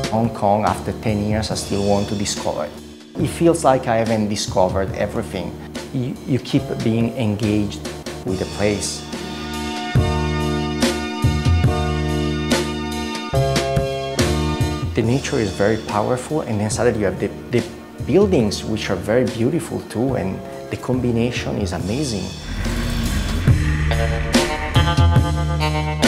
Hong Kong, after 10 years, I still want to discover it. It feels like I haven't discovered everything. You keep being engaged with the place. The nature is very powerful, and then suddenly you have the buildings, which are very beautiful too, and the combination is amazing.